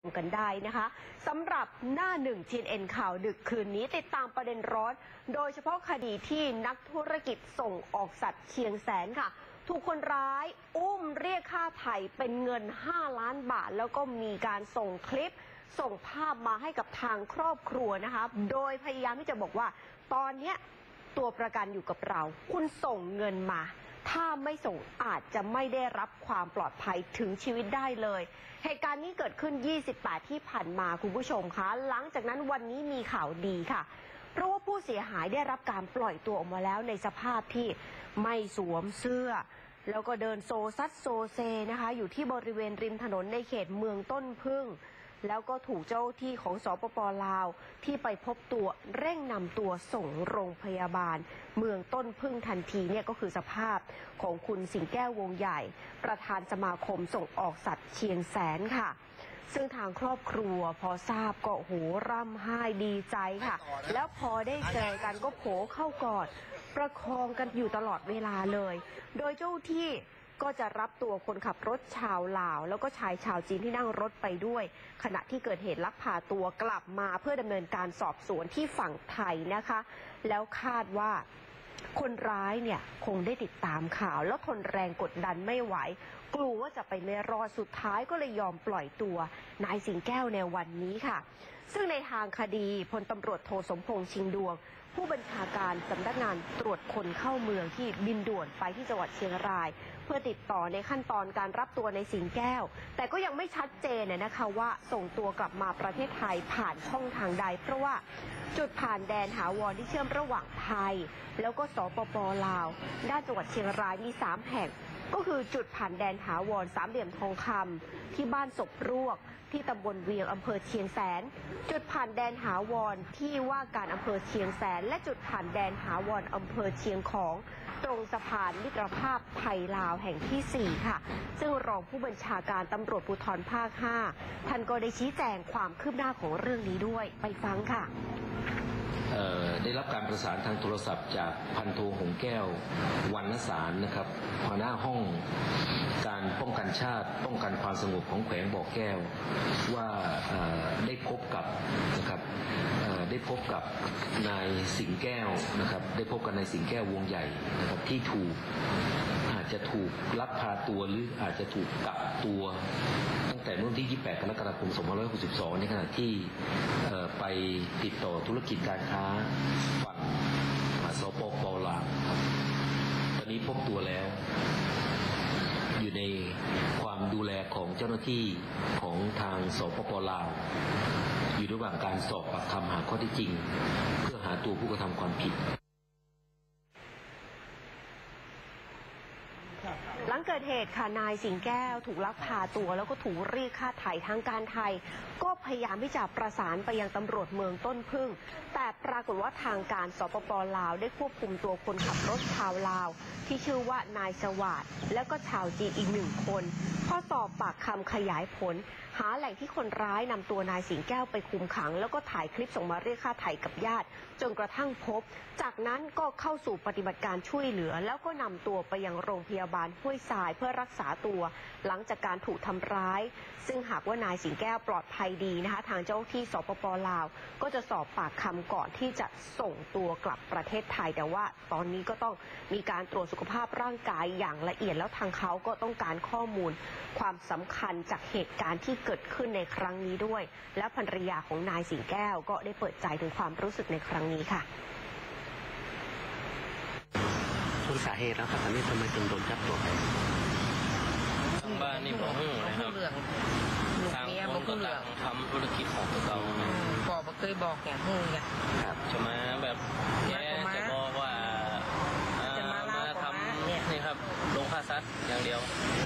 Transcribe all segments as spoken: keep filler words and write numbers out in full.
กันได้นะคะสำหรับหน้าหนึ่ง ที เอ็น เอ็น ข่าวดึกคืนนี้ติดตามประเด็นร้อนโดยเฉพาะคดีที่นักธุรกิจส่งออกสัตว์เชียงแสนค่ะถูกคนร้ายอุ้มเรียกค่าไถ่เป็นเงินห้าล้านบาทแล้วก็มีการส่งคลิปส่งภาพมาให้กับทางครอบครัวนะคะโดยพยายามที่จะบอกว่าตอนนี้ตัวประกันอยู่กับเราคุณส่งเงินมาถ้าไม่ส่งอาจจะไม่ได้รับความปลอดภัยถึงชีวิตได้เลยเหตุการณ์นี้เกิดขึ้นยี่สิบแปดที่ผ่านมาคุณผู้ชมคะหลังจากนั้นวันนี้มีข่าวดีค่ะเพราะว่าผู้เสียหายได้รับการปล่อยตัวออกมาแล้วในสภาพที่ไม่สวมเสื้อแล้วก็เดินโซซัดโซเซนะคะอยู่ที่บริเวณริมถนนในเขตเมืองต้นพึ่งแล้วก็ถูกเจ้าที่ของสปป.ลาวที่ไปพบตัวเร่งนำตัวส่งโรงพยาบาลเมืองต้นพึ่งทันทีเนี่ยก็คือสภาพของคุณสิงแก้ววงใหญ่ประธานสมาคมส่งออกสัตว์เชียงแสนค่ะซึ่งทางครอบครัวพอทราบก็โหร่ำไห้ดีใจค่ะแล้วพอได้เจอกันก็โผเข้ากอดประคองกันอยู่ตลอดเวลาเลยโดยเจ้าที่ก็จะรับตัวคนขับรถชาวลาวแล้วก็ชายชาวจีนที่นั่งรถไปด้วยขณะที่เกิดเหตุลักพาตัวกลับมาเพื่อดำเนินการสอบสวนที่ฝั่งไทยนะคะแล้วคาดว่าคนร้ายเนี่ยคงได้ติดตามข่าวแล้วทนแรงกดดันไม่ไหวกลัวว่าจะไปไม่รอดสุดท้ายก็เลยยอมปล่อยตัวนายสิงแก้วในวันนี้ค่ะซึ่งในทางคดีพลตำรวจโทสมพงษ์ชิงดวงผู้บัญชาการสำนักงานตรวจคนเข้าเมืองที่บินด่วนไปที่จังหวัดเชียงรายเพื่อติดต่อในขั้นตอนการรับตัวในสิงแก้วแต่ก็ยังไม่ชัดเจนนะคะว่าส่งตัวกลับมาประเทศไทยผ่านช่องทางใดเพราะว่าจุดผ่านแดนถาวรที่เชื่อมระหว่างไทยแล้วก็สปป.ลาวด้านจังหวัดเชียงรายมีสามแห่งก็คือจุดผ่านแดนถาวรสามเหลี่ยมทองคำที่บ้านศพรวกที่ตำบลเวียงอำเภอเชียงแสนจุดผ่านแดนถาวรที่ว่าการอำเภอเชียงแสนและจุดผ่านแดนถาวรอำเภอเชียงของตรงสะพานมิตรภาพไทยลาวแห่งที่สี่ค่ะซึ่งรองผู้บัญชาการตำรวจภูธรภาคห้าท่านก็ได้ชี้แจงความคืบหน้าของเรื่องนี้ด้วยไปฟังค่ะได้รับการประสานทางโทรศัพท์จากพันโทหงแก้ววรรณสารนะครับหัวหน้าห้องการป้องกันชาติป้องกันความสงบของแขวงบ่อแก้วว่าได้พบกับนะครับได้พบกับนายสิงแก้วนะครับได้พบกับนายสิงแก้ววงใหญ่นะครับที่ถูกอาจจะถูกลักพาตัวหรืออาจจะถูกกักตัวตั้งแต่เมื่อวันที่ยี่สิบแปดกรกฎาคมสองพันห้าร้อยหกสิบสองในขณะที่ไปติดต่อธุรกิจการค้าฝั่งสปป.ลาวครับตอนนี้พบตัวแล้วอยู่ในความดูแลของเจ้าหน้าที่ของทางสปป.ลาวอยู่ระหว่างการสอบปากคำหาข้อเท็จจริงเพื่อหาตัวผู้กระทำความผิดหลังเกิดเหตุค่ะนายสิงแก้วถูกลักพาตัวแล้วก็ถูกเรียกค่าไถ่ทางการไทยก็พยายามที่จะประสานไปยังตำรวจเมืองต้นพึ่งแต่ปรากฏว่าทางการสปป.ลาวได้ควบคุมตัวคนขับรถชาวลาวที่ชื่อว่านายสวัสดิ์แล้วก็ชาวจีนอีกหนึ่งคนพอสอบปากคำขยายผลหาแหล่งที่คนร้ายนำตัวนายสิงแก้วไปคุมขังแล้วก็ถ่ายคลิปส่งมาเรียกค่าไถ่กับญาติจนกระทั่งพบจากนั้นก็เข้าสู่ปฏิบัติการช่วยเหลือแล้วก็นำตัวไปยังโรงพยาบาลห้วยทรายเพื่อรักษาตัวหลังจากการถูกทำร้ายซึ่งหากว่านายสิงแก้วปลอดภัยดีนะคะทางเจ้าที่สปป.ลาวก็จะสอบปากคำก่อนที่จะส่งตัวกลับประเทศไทยแต่ว่าตอนนี้ก็ต้องมีการตรวจสุขภาพร่างกายอย่างละเอียดแล้วทางเขาก็ต้องการข้อมูลความสำคัญจากเหตุการณ์ที่เกิดขึ้นในครั้งนี้ด้วยและภรรยาของนายสิงแก้วก็ได้เปิดใจถึงความรู้สึกในครั้งนี้ค่ะส่วนสาเหตุแล้วครับตอนนี้ทำไมถึงโดนจับตัวไปบ้านนี่บอกหึ่งนะครับทางคนก็ต่างทำธุรกิจของตัวเราพ่อเคยบอกอย่างหึ่งไงจะมาแบบแย่จะบอกว่ามาทำนี่ครับลงค่าซัดอย่างเดียว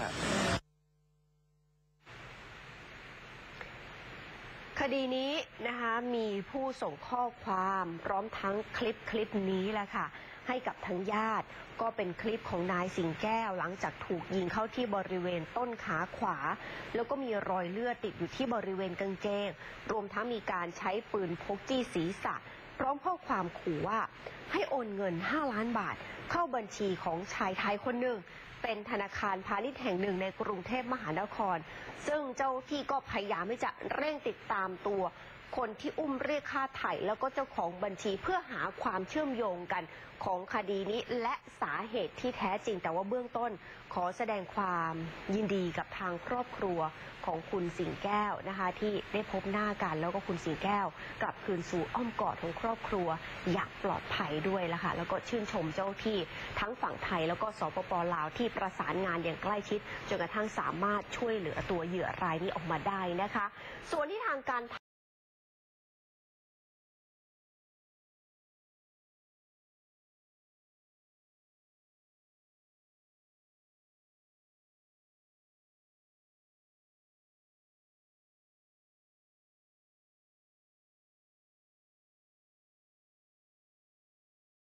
คดีนี้นะคะมีผู้ส่งข้อความพร้อมทั้งคลิปคลิปนี้แหละค่ะให้กับทั้งญาติก็เป็นคลิปของนายสิงแก้วหลังจากถูกยิงเข้าที่บริเวณต้นขาขวาแล้วก็มีรอยเลือดติดอยู่ที่บริเวณกางเกงรวมทั้งมีการใช้ปืนพกจี้ศีรษะพร้อมข้อความขู่ว่าให้โอนเงินห้าล้านบาทเข้าบัญชีของชายไทยคนหนึ่งเป็นธนาคารพาณิชย์แห่งหนึ่งในกรุงเทพมหานครซึ่งเจ้าที่ก็พยายามที่จะเร่งติดตามตัวคนที่อุ้มเรียกค่าไถ่แล้วก็เจ้าของบัญชีเพื่อหาความเชื่อมโยงกันของคดีนี้และสาเหตุที่แท้จริงแต่ว่าเบื้องต้นขอแสดงความยินดีกับทางครอบครัวของคุณสิงแก้วนะคะที่ได้พบหน้ากันแล้วก็คุณสิงแก้วกลับคืนสู่อ้อมกอดของครอบครัวอย่างปลอดภัยด้วยละค่ะแล้วก็ชื่นชมเจ้าที่ทั้งฝั่งไทยแล้วก็สปป.ลาวที่ประสานงานอย่างใกล้ชิดจนกระทั่งสามารถช่วยเหลือตัวเหยื่อรายนี้ออกมาได้นะคะส่วนที่ทางการ